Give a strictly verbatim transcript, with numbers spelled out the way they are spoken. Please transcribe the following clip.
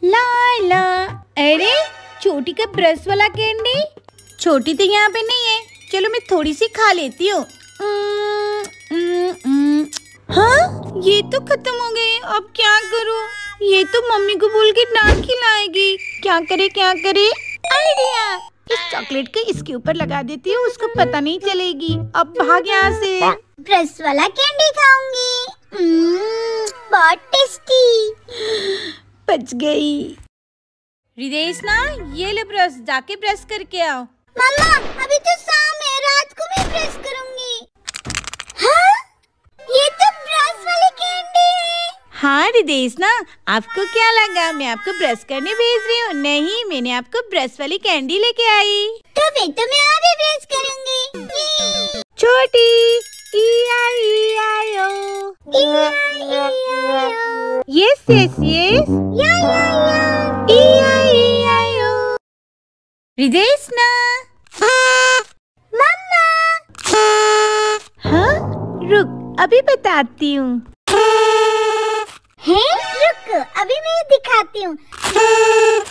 ला ला। अरे छोटी का ब्रश वाला कैंडी। छोटी तो यहाँ पे नहीं है, चलो मैं थोड़ी सी खा लेती हूँ। हाँ ये तो खत्म हो गए, अब क्या करूँ? ये तो मम्मी को बोल के डांट खिलाएगी। क्या करे क्या करे? आइडिया, इस चॉकलेट को इसके ऊपर लगा देती हूँ, उसको पता नहीं चलेगी। अब भाग यहाँ से। ब्रश वाला कैंडी खाऊंगी, बहुत टेस्टी। बच गई। रिदेश ना, ये ले ब्रश, जाके ब्रश करके आओ। मम्मा अभी तो शाम है, रात को मैं ब्रश करूंगी। हाँ? ये तो ब्रश वाली कैंडी है। हाँ रिदेश ना, आपको क्या लगा मैं आपको ब्रश करने भेज रही हूँ? नहीं, मैंने आपको ब्रश वाली कैंडी लेके आई। तो फिर तो मैं और भी ब्रश करूंगी। छोटी E I E I O, yes yes yes, yeah yeah या, ई आई ई आई ओ। रिदेश ना, मम्मा। हाँ रुक, अभी बताती हूँ। हैं? रुक, अभी मैं दिखाती हूँ।